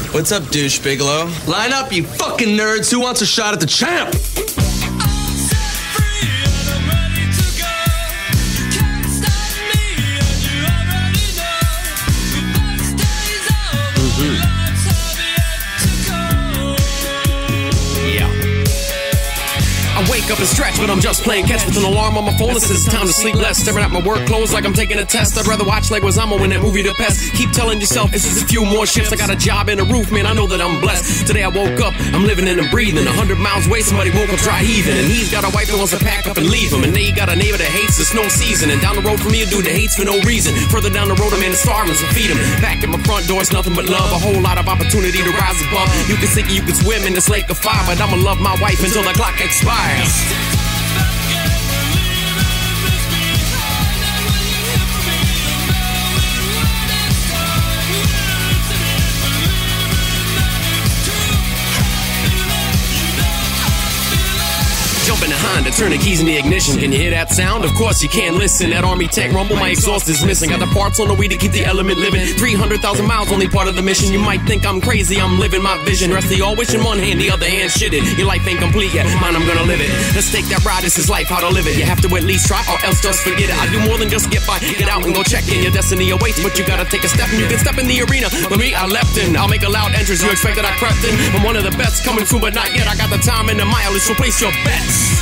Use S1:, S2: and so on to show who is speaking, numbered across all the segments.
S1: What's up, douche Bigelow? Line up, you fucking nerds. Who wants a shot at the champ?
S2: Wake up and stretch, but I'm just playing catch with an alarm on my phone that says it's time to sleep less. Staring at my work clothes like I'm taking a test. I'd rather watch Leguizamo in that movie The Pest. Keep telling yourself it's just a few more shifts. I got a job and a roof, man, I know that I'm blessed. Today I woke up, I'm living and I'm breathing. 100 miles away, somebody woke up dry heaving. And he's got a wife that wants to pack up and leave him. And they got a neighbor that hates the snow season. And down the road from me, a dude that hates for no reason. Further down the road, a man is starving, so feed him. Back at my front door, it's nothing but love. A whole lot of opportunity to rise above. You can sink it, you can swim in this lake of fire, but I'ma love my wife until the clock expires. Jumping behind to turn the keys in the ignition. Can you hear that sound? Of course you can't listen. That Army Tech rumble, my exhaust is missing. Got the parts on the way to keep the element living. 300,000 miles, only part of the mission. You might think I'm crazy, I'm living my vision. Rest of y'all wishing one hand, the other hand shitted. Your life ain't complete yet, mine I'm gonna live it. Let's take that ride, this is life, how to live it. You have to at least try, or else just forget it. I do more than just get by, get out and go check in. Your destiny awaits, but you gotta take a step. And you can step in the arena, but me, I leapt in. I'll make a loud entrance, you expect that I crept in. I'm one of the best, coming soon, but not yet. I got the time and the mileage, so place your bets.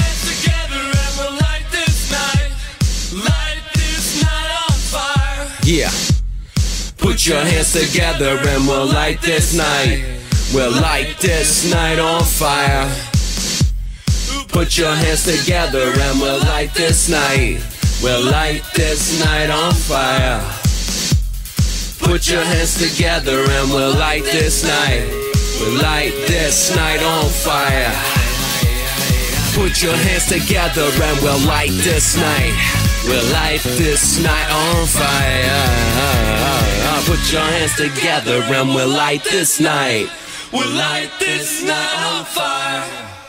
S2: Yeah. Put your hands together and we'll light this night. We'll light this night on fire. Put your hands together and we'll light this night. We'll light this night on fire. Put your hands together and we'll light this night. We'll light this night on fire. Put your hands together and we'll light this night. We'll light this night on fire. Put your hands together and we'll light this night. We'll light this night on fire.